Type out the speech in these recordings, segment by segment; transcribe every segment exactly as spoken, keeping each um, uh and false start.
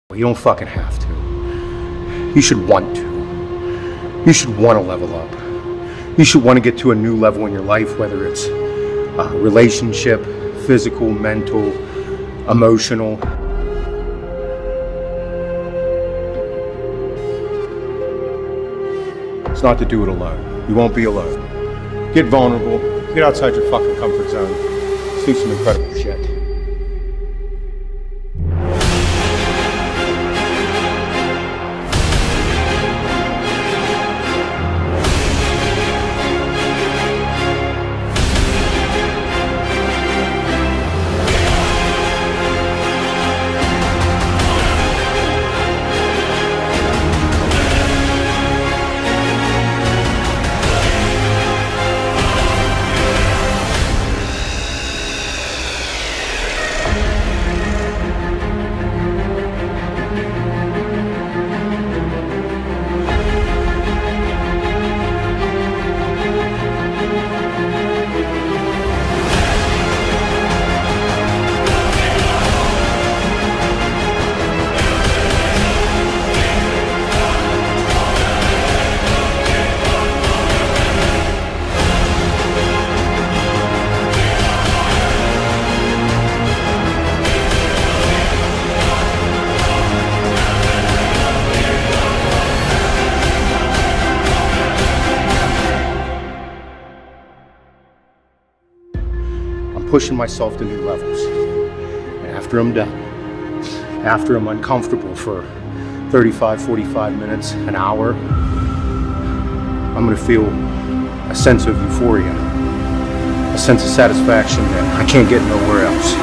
You don't fucking have to. You should want to. You should want to level up. You should want to get to a new level in your life, whether it's a relationship, physical, mental, emotional. It's not to do it alone. You won't be alone. Get vulnerable. Get outside your fucking comfort zone. See some incredible shit. Pushing myself to new levels. And after I'm done, after I'm uncomfortable for thirty-five, forty-five minutes, an hour, I'm gonna feel a sense of euphoria, a sense of satisfaction that I can't get nowhere else.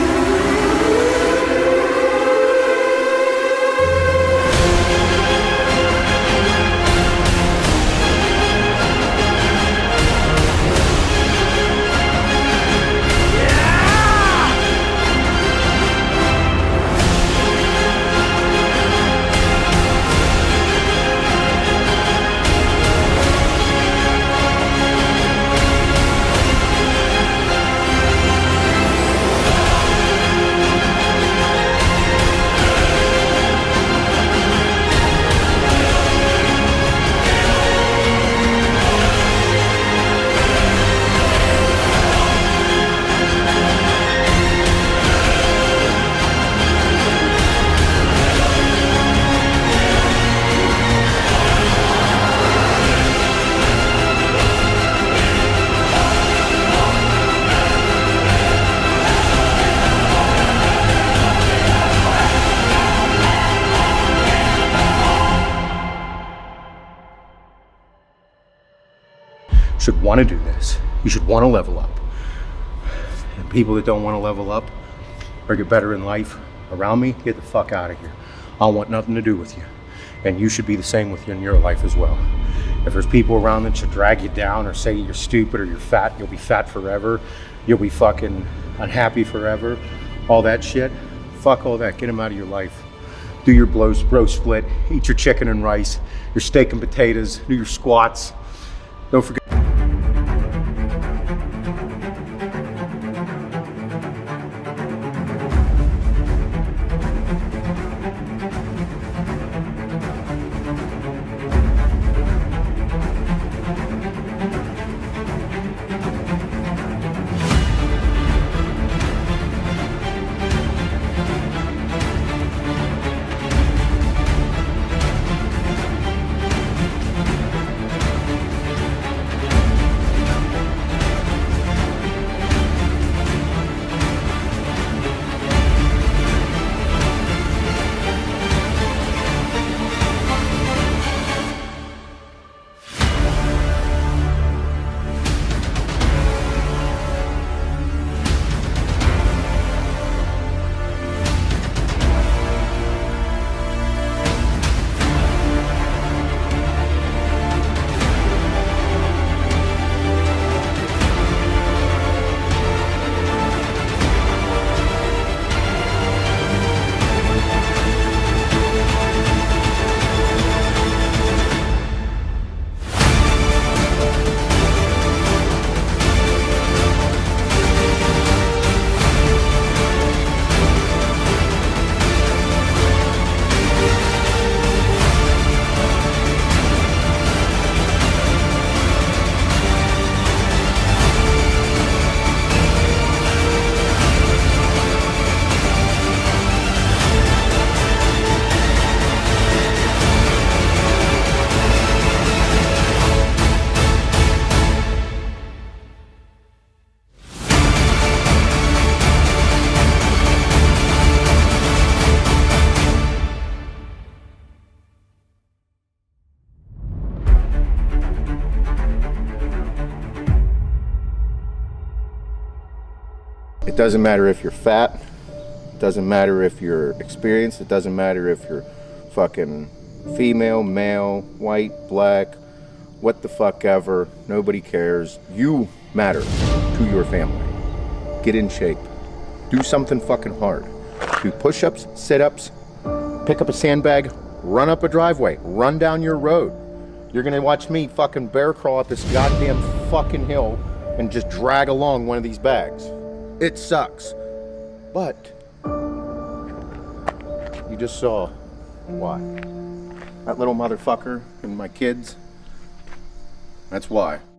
Should want to do this. You should want to level up. And people that don't want to level up or get better in life around me, get the fuck out of here. I want nothing to do with you. And you should be the same with you in your life as well. If there's people around that should drag you down or say you're stupid or you're fat, you'll be fat forever, you'll be fucking unhappy forever, all that shit, fuck all that, get them out of your life. Do your bro, bro split, eat your chicken and rice, your steak and potatoes, do your squats. Don't forget. It doesn't matter if you're fat. It doesn't matter if you're experienced. It doesn't matter if you're fucking female, male, white, black, what the fuck ever. Nobody cares. You matter to your family. Get in shape. Do something fucking hard. Do push-ups, sit-ups, pick up a sandbag, run up a driveway, run down your road. You're gonna watch me fucking bear crawl up this goddamn fucking hill and just drag along one of these bags. It sucks. But you just saw why. That little motherfucker and my kids, that's why.